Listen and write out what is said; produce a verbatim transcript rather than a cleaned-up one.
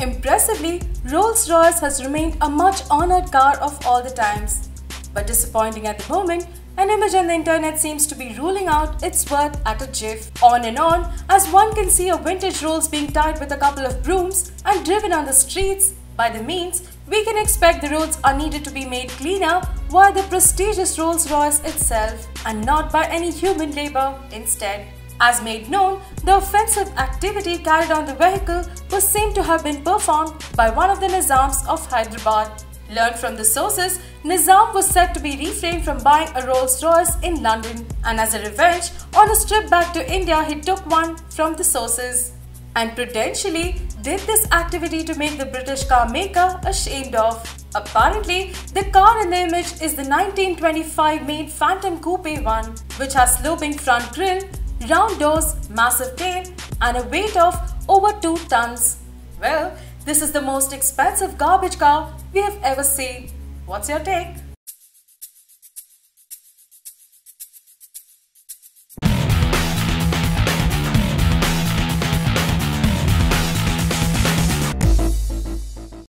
Impressively, Rolls-Royce has remained a much honored car of all the times. But disappointing at the moment, an image on the internet seems to be ruling out its worth at a jiff. On and on, as one can see a vintage Rolls being tied with a couple of brooms and driven on the streets. By the means, we can expect the roads are needed to be made cleaner via the prestigious Rolls-Royce itself and not by any human labor instead. As made known, the offensive activity carried on the vehicle was seen to have been performed by one of the Nizams of Hyderabad. Learned from the sources, Nizam was said to be refrained from buying a Rolls-Royce in London, and as a revenge, on his trip back to India he took one from the sources and prudentially did this activity to make the British car maker ashamed of. Apparently, the car in the image is the nineteen twenty-five made Phantom Coupe one, which has sloping front grille, round doors, massive tail and a weight of over two tons. Well, this is the most expensive garbage car we have ever seen. What's your take?